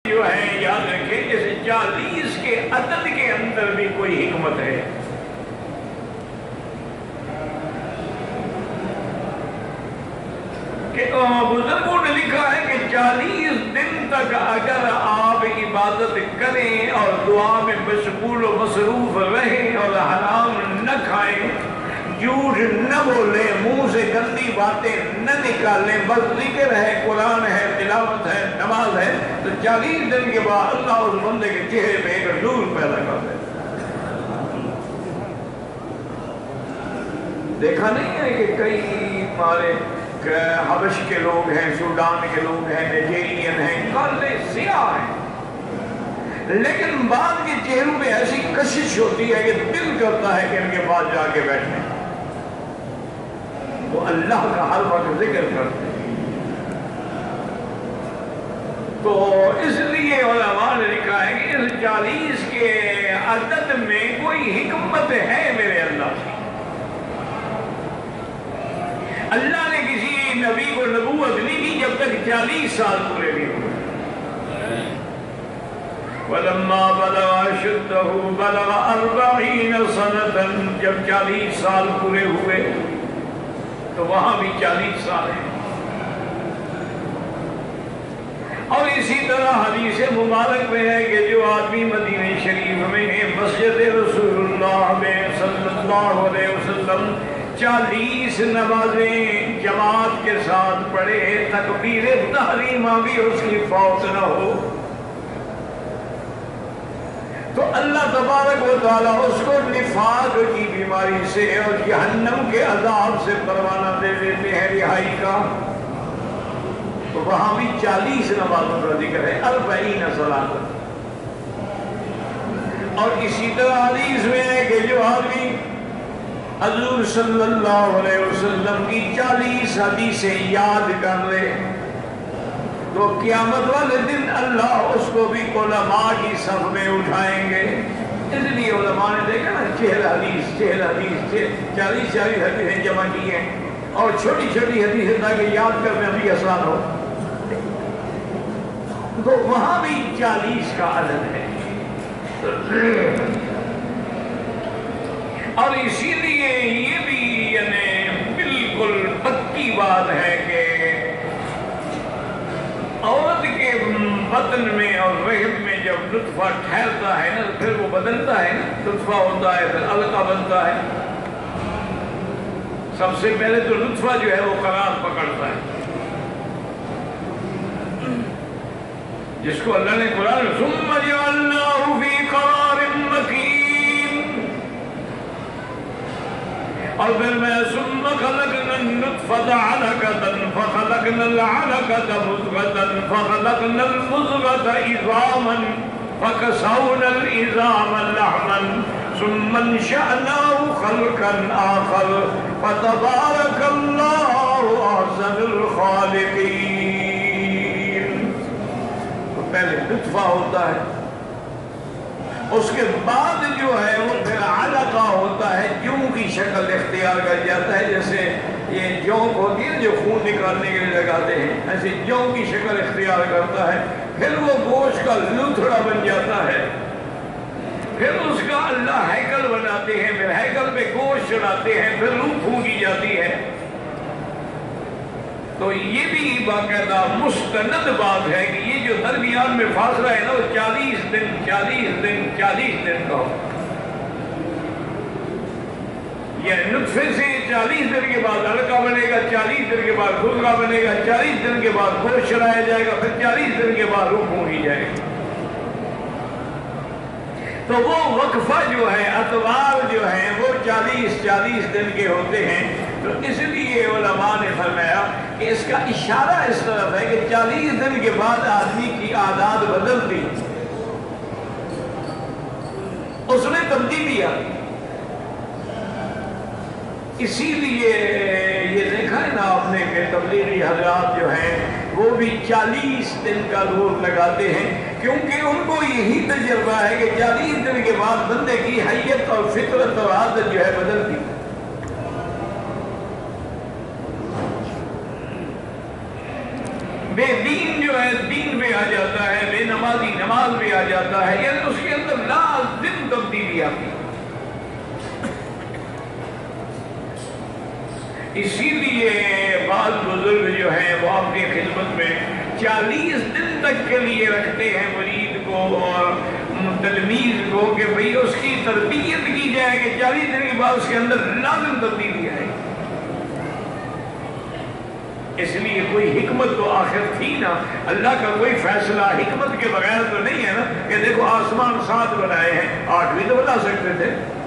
جو ہے یاد رکھیں جیسے 40 کے عدد کے اندر بھی کوئی حکمت ہے. کہ بزرگوں نے لکھا ہے کہ 40 دن تک اگر آپ عبادت کریں اور دعا میں مشغول و مصروف رہیں اور حرام نہ کھائیں، جھوٹ نہ بولیں، منہ سے گندی باتیں نہ نکالیں، بس ذکر ہے، قرآن ہے، تلاوت ہے، نماز ہے، تو 40 دن کے بعد اللہ اس بندے کے چہرے پہ ایک نور پیدا کر دے. دیکھا نہیں ہے کہ کئی ہمارے حبش کے لوگ ہیں، سوڈان کے لوگ ہیں، نائجیرین ہیں، کالے سیاہ ہیں، لیکن بعد کے چہروں پہ ایسی کشش ہوتی ہے کہ دل کرتا ہے کہ ان کے پاس جا کے بیٹھیں، وہ اللہ کا ہر وقت ذکر کرتے ہیں. تو اس لیے علماء نے لکھا ہے کہ اس 40 کے عدد میں کوئی حکمت ہے میرے اللہ کی. اللہ نے کسی نبی کو نبوت نہیں دی جب تک 40 سال پورے نہیں ہوئے. وَلَمَّا بَلَغَ أَشُدَّهُ بَلَغَ 40 سَنَةً، جب 40 سال پورے ہوئے تو وہاں بھی 40 سال ہیں. اور اسی طرح حدیث مبارک میں ہے کہ جو آدمی مدینہ شریف میں ہے، مسجد رسول اللہ میں صلی اللہ علیہ وسلم 40 نمازیں جماعت کے ساتھ پڑھے، تکبیر تحریمہ بھی اس کی فوت نہ ہو، تو اللہ تبارک و تعالیٰ اس کو نفاق کی بیماری سے اور جہنم کے عذاب سے پروانہ دے دیتے ہیں رہائی کا. تو وہاں بھی 40 نمازوں کا ذکر ہے، 40 صلاۃ. اور اسی طرح حدیث میں ہے کہ جو آدمی حضور صلی اللہ علیہ وسلم کی 40 حدیثیں یاد کر لے تو قیامت والے دن اللہ اس کو بھی علماء کی صف میں اٹھائیں گے. اس لیے علماء نے دیکھا نا 40 حدیث 40 حدیثیں جمع کی ہیں، اور چھوٹی چھوٹی حدیثیں تاکہ یاد کرنے بھی آسان ہو. تو وہاں بھی 40 کا عدد ہے. اور اسی لیے یہ بھی یعنی بالکل پکی بات ہے کہ عورت کے بطن میں اور رحم میں جب نطفہ ٹھہرتا ہے نا پھر وہ بدلتا ہے نا، نطفہ ہوتا ہے پھر علقہ بنتا ہے. سب سے پہلے تو نطفہ جو ہے وہ قرار پکڑتا ہے، جس کو اللہ نے قرآن ثم جعلناه فی قرار مکین، اور پھر میں ثم خلقنا النطفة علقة فخلقنا العلقة مضغة فخلقنا المضغة عظاما فكسونا العظام لحما ثم انشأناه خلقا آخر فتبارك الله أحسن الخالقين. پہلے نطفہ ہوتا ہے، اس کے بعد جو ہے وہ پھر علقہ ہوتا ہے، جوں کی شکل اختیار کر جاتا ہے. جیسے یہ جونک ہوتی ہے جو خون نکالنے کے لیے لگاتے ہیں، ایسے جوں کی شکل اختیار کرتا ہے. پھر وہ گوشت کا لوتھڑا بن جاتا ہے، پھر اس کا اللہ ہیکل بناتے ہیں، پھر ہیکل پہ گوشت چڑھاتے ہیں، پھر روح پھونکی جاتی ہے. تو یہ بھی باقاعدہ مستند بات ہے کہ یہ جو درمیان میں فاصلہ ہے نا وہ 40 دن کا ہو. یہ نطفے سے 40 دن کے بعد علقہ بنے گا، 40 دن کے بعد گردہ بنے گا، 40 دن کے بعد گوشت چڑھایا جائے گا، پھر 40 دن کے بعد روح پھونکی جائے گی. تو وہ وقفہ جو ہے، اتوار جو ہیں وہ 40 دن کے ہوتے ہیں. تو اس لیے علماء نے فرمایا کہ اس کا اشارہ اس طرف ہے کہ 40 دن کے بعد آدمی کی عادات بدلتی، اس میں تبدیلی آتی. اسی لیے یہ دیکھا ہے نا آپ نے کہ تبلیغی حضرات جو ہیں وہ بھی 40 دن کا دور لگاتے ہیں، کیونکہ ان کو یہی تجربہ ہے کہ 40 دن کے بعد بندے کی حیت اور فطرت اور عادت جو ہے بدلتی. بے دین جو ہے دین میں آ جاتا ہے، بے نمازی جاتا ہے، یعنی اس کے اندر لازم تبدیلی آتی ہے۔ اسی لیے بعض بزرگ جو ہیں وہ اپنی خدمت میں 40 دن تک کے لیے رکھتے ہیں مرید کو اور تلمیذ کو کہ بھئی اس کی تربیت کی جائے کہ 40 دن کے بعد اس کے اندر لازم تبدیلی آئے۔ اس لیے کوئی حکمت تو آخر تھی نا، اللہ کا کوئی فیصلہ حکمت کے بغیر تو نہیں ہے نا کہ دیکھو آسمان 7 بنائے ہیں، 8 بھی تو بنا سکتے تھے۔